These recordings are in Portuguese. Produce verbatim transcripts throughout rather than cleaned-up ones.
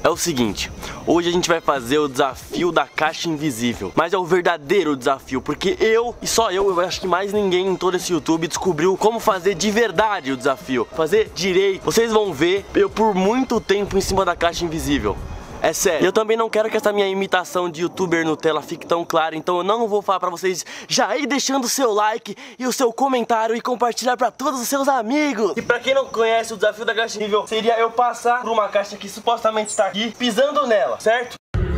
É o seguinte, hoje a gente vai fazer o desafio da caixa invisível. Mas é o verdadeiro desafio, porque eu, e só eu, eu acho que mais ninguém em todo esse YouTube descobriu como fazer de verdade o desafio. Fazer direito. Vocês vão ver eu por muito tempo em cima da caixa invisível. É sério, eu também não quero que essa minha imitação de youtuber Nutella fique tão clara, então eu não vou falar pra vocês já ir deixando o seu like e o seu comentário e compartilhar pra todos os seus amigos. E pra quem não conhece, o desafio da caixa invisível seria eu passar por uma caixa que supostamente está aqui, pisando nela, certo?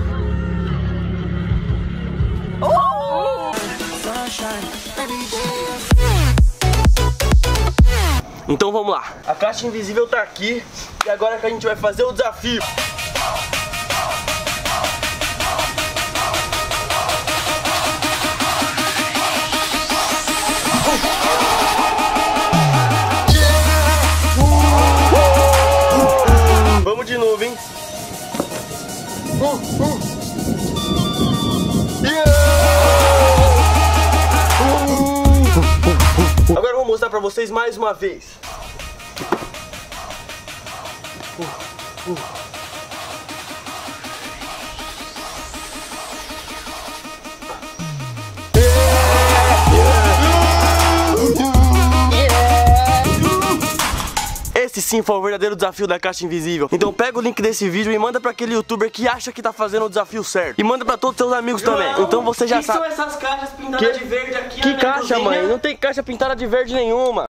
Oh! Então vamos lá, a caixa invisível tá aqui e agora que a gente vai fazer o desafio. Vamos de novo, hein? Uh, uh. Yeah! Uh. Agora eu vou mostrar pra vocês mais uma vez. Uh, uh. Esse sim foi o verdadeiro desafio da caixa invisível. Então pega o link desse vídeo e manda pra aquele youtuber que acha que tá fazendo o desafio certo. E manda pra todos os seus amigos João, também. Então você já que sabe. Que são essas caixas pintadas que? de verde aqui? Que caixa, mãe? Não tem caixa pintada de verde nenhuma.